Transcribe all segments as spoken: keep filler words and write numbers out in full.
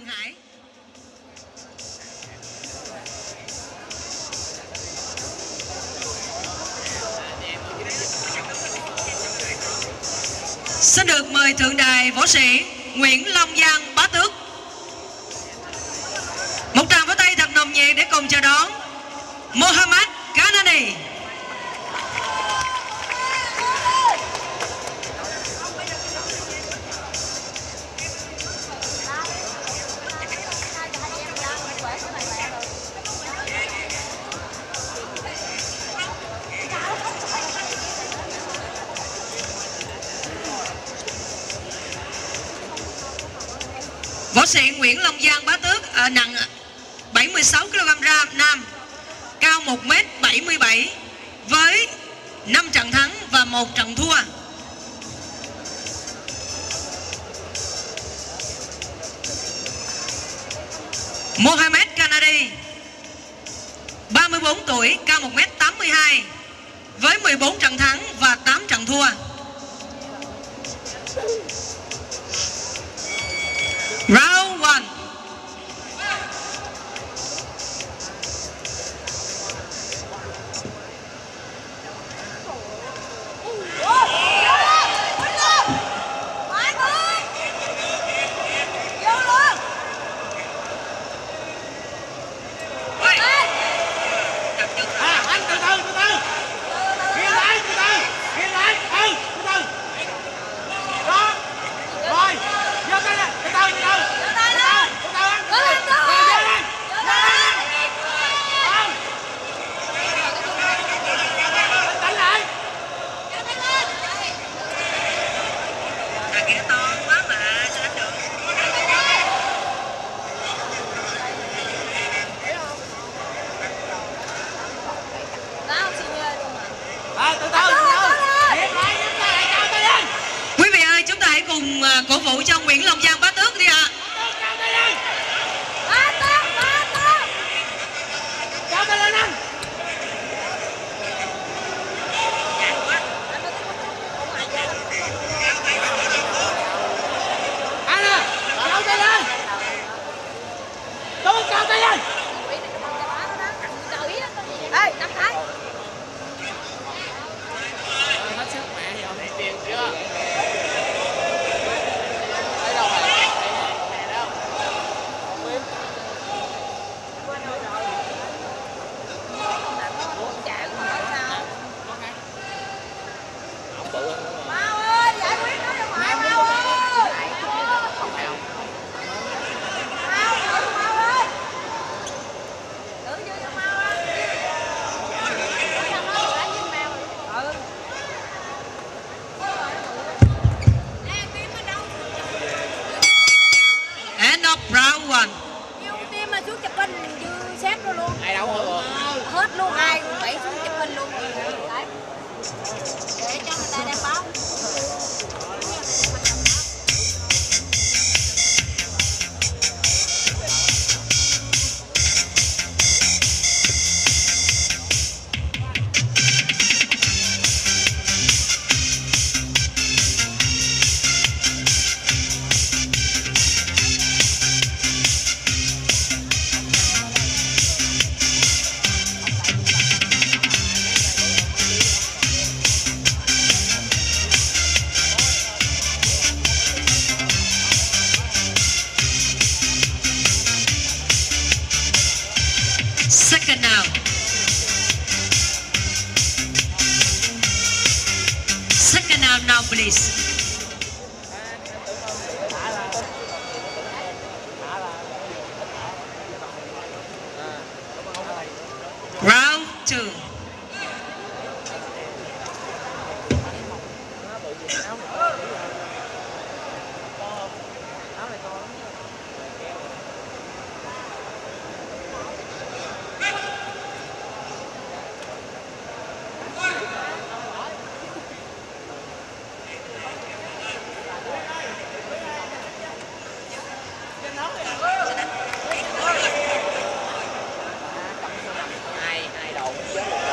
Thượng Hải. Xin được mời thượng đài võ sĩ Nguyễn Long Giang Bá Tước. Một tràng vỗ tay thật nồng nhiệt để cùng chào đón Mohamed Kanani. Võ sĩ Nguyễn Long Giang Bá Tước ở nặng bảy mươi sáu ki lô gam nam, cao một mét bảy mươi bảy với năm trận thắng và một trận thua. Mohamed Kanani, ba mươi bốn tuổi, cao một mét tám mươi hai với mười bốn trận thắng và tám trận thua. Round one. Quý vị ơi, chúng ta hãy cùng cổ vũ cho Nguyễn Long Giang Bá Tước đi ạ. Round one. Team mà xuống chụp hình như xếp luôn luôn. Ai đâu hết luôn. Hết luôn, ai cũng phải xuống chụp hình luôn. Đấy. Để cho người ta đem báo. Second now. Second now now please. Round two. hai hai đầu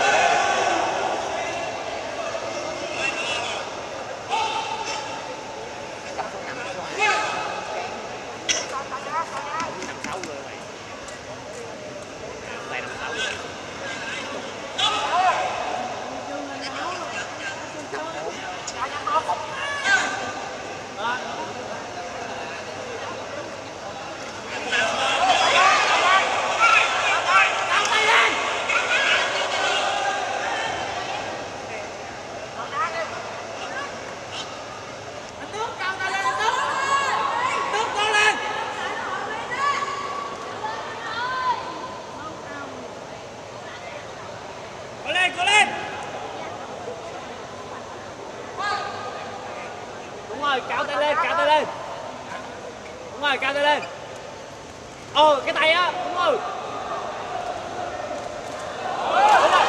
lên, cố lên. Đúng rồi, cao tay lên, cao tay lên. Đúng rồi, cao tay lên. Ờ, cái tay á, đúng rồi. Ôi,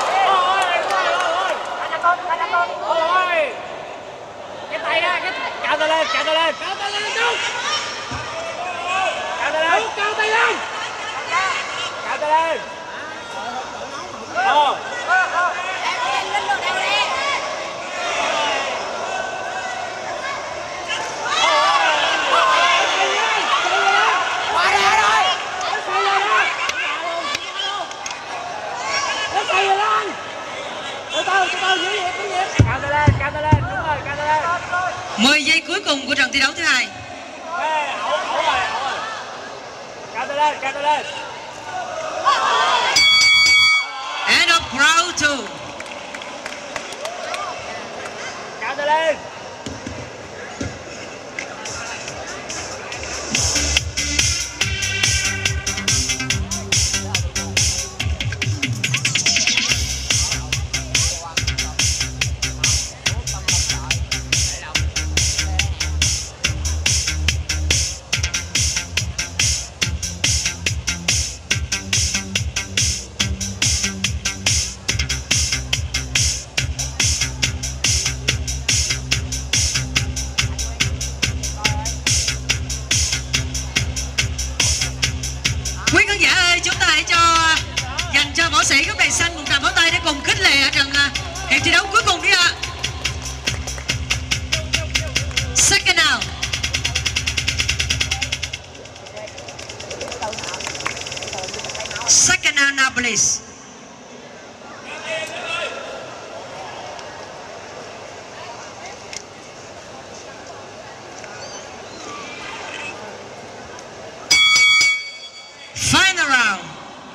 cái tay á, cái cao tay lên, cao tay lên. Cao tay lên chút. Cao tay lên. Cao tay lên. Cao tay lên. Ờ. Lên luôn đâu nè. Qua ra rồi. Nó xây rồi lên. Từ từ, từ từ, giữ nhịp, giữ nhịp. Cao tay lên, cao tay lên, đúng rồi, cao tay lên. mười giây cuối cùng của trận thi đấu thứ hai. Ê, ẩu, ẩu rồi, ẩu rồi. Cao tay lên, cao tay lên. End of round two. Cao tay lên. Quý khán giả ơi, chúng ta hãy cho dành cho võ sĩ góc đèn xanh một tràng pháo tay để cùng khích lệ ở trận hiệp thi đấu cuối cùng đi ạ. Second now. Second now, now please. Final round.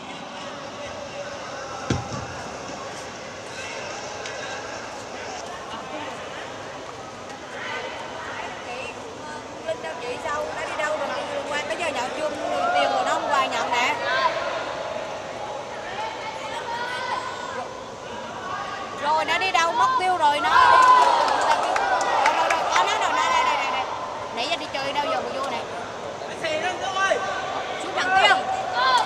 Linh đâu chị sao nó đi đâu rồi liên quan tới giờ nhận chung tiền của nó hôm qua nhận nè. Rồi nó đi đâu mất tiêu rồi nó đi. Rồi rồi rồi có nó rồi đây đây đây đây. Nãy giờ đi chơi đâu giờ mà vô này. Xì lên thôi. Xuống nhận tiền.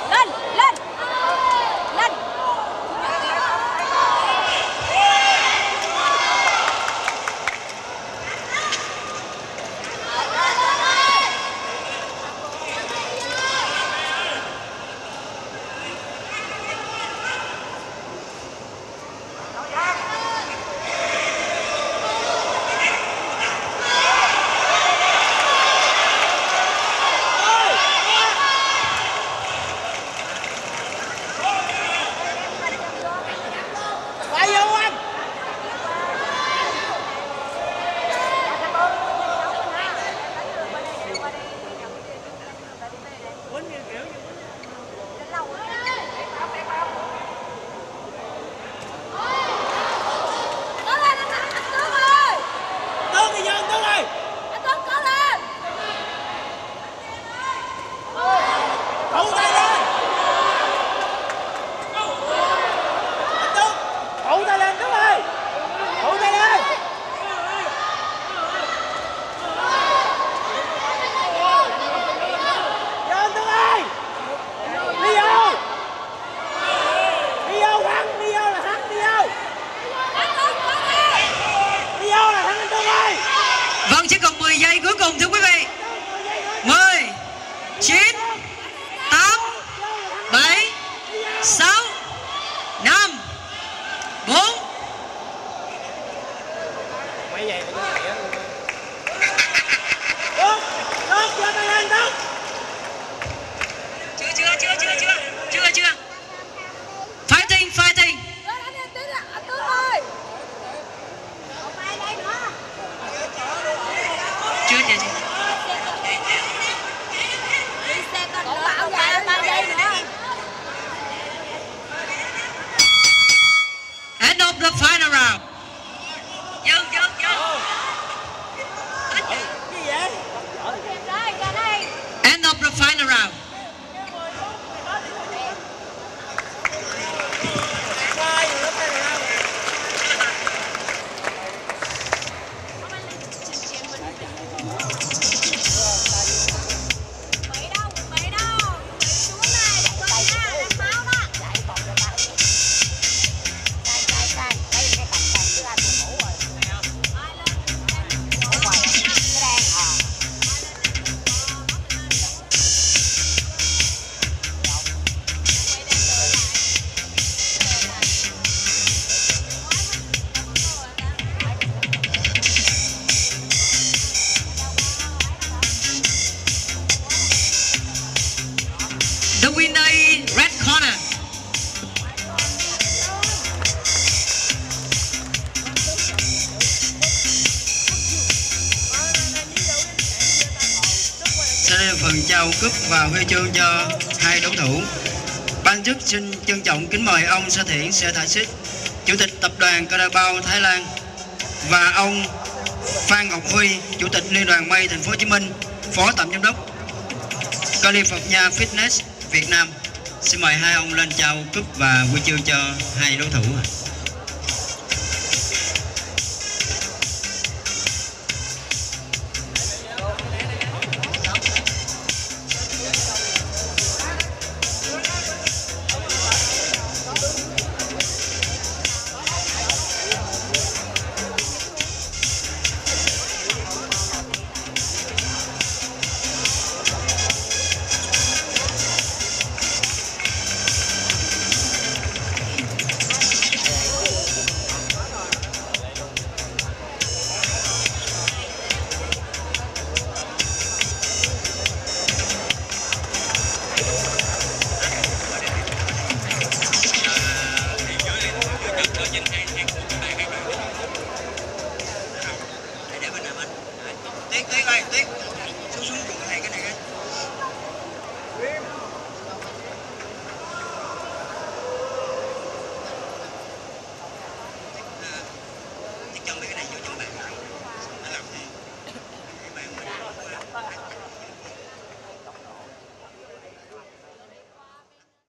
trao cúp và huy chương cho hai đấu thủ. Ban chức xin trân trọng kính mời ông Sa Thiện Sẻ Thả Xích, Chủ tịch Tập đoàn Carabao Thái Lan, và ông Phan Ngọc Huy, Chủ tịch Liên đoàn May Thành phố Hồ Chí Minh, Phó Tổng Giám đốc California Fitness Việt Nam. Xin mời hai ông lên trao cúp và huy chương cho hai đối thủ.